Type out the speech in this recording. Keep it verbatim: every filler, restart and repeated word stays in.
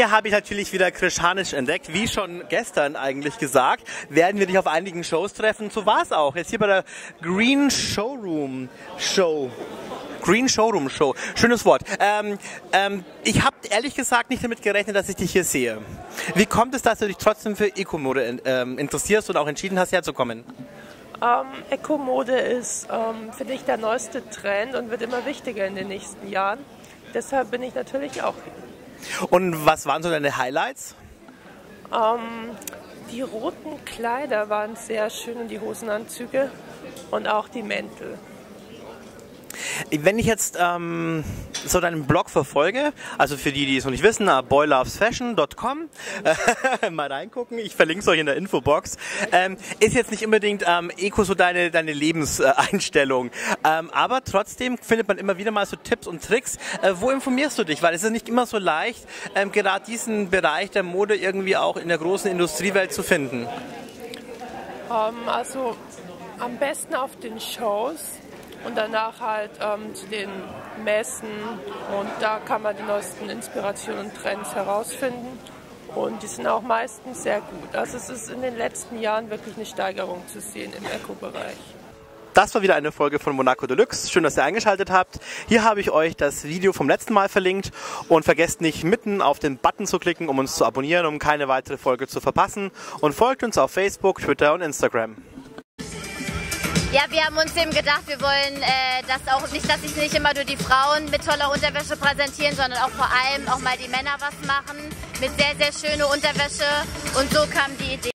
Heute habe ich natürlich wieder Krishanic entdeckt. Wie schon gestern eigentlich gesagt, werden wir dich auf einigen Shows treffen. So war es auch. Jetzt hier bei der Green Showroom Show. Green Showroom Show. Schönes Wort. Ähm, ähm, ich habe ehrlich gesagt nicht damit gerechnet, dass ich dich hier sehe. Wie kommt es, dass du dich trotzdem für Eco-Mode ähm, interessierst und auch entschieden hast, herzukommen? Ähm, Eco-Mode ist, ähm, finde ich, der neueste Trend und wird immer wichtiger in den nächsten Jahren. Deshalb bin ich natürlich auch hier. Und was waren so deine Highlights? Ähm, die roten Kleider waren sehr schön und die Hosenanzüge und auch die Mäntel. Wenn ich jetzt ähm, so deinen Blog verfolge, also für die, die es noch nicht wissen, boy loves fashion dot com, äh, mal reingucken, ich verlinke es euch in der Infobox, ähm, ist jetzt nicht unbedingt ähm, Eco so deine, deine Lebenseinstellung, ähm, aber trotzdem findet man immer wieder mal so Tipps und Tricks. Äh, wo informierst du dich? Weil es ist nicht immer so leicht, ähm, gerade diesen Bereich der Mode irgendwie auch in der großen Industriewelt zu finden. Ähm, also am besten auf den Shows. Und danach halt ähm, zu den Messen und da kann man die neuesten Inspirationen und Trends herausfinden und die sind auch meistens sehr gut. Also es ist in den letzten Jahren wirklich eine Steigerung zu sehen im Eco-Bereich. Das war wieder eine Folge von Monaco Deluxe. Schön, dass ihr eingeschaltet habt. Hier habe ich euch das Video vom letzten Mal verlinkt und vergesst nicht, mitten auf den Button zu klicken, um uns zu abonnieren, um keine weitere Folge zu verpassen und folgt uns auf Facebook, Twitter und Instagram. Ja, wir haben uns eben gedacht, wir wollen äh, das auch nicht, dass sich nicht immer nur die Frauen mit toller Unterwäsche präsentieren, sondern auch vor allem auch mal die Männer was machen mit sehr, sehr schöner Unterwäsche und so kam die Idee.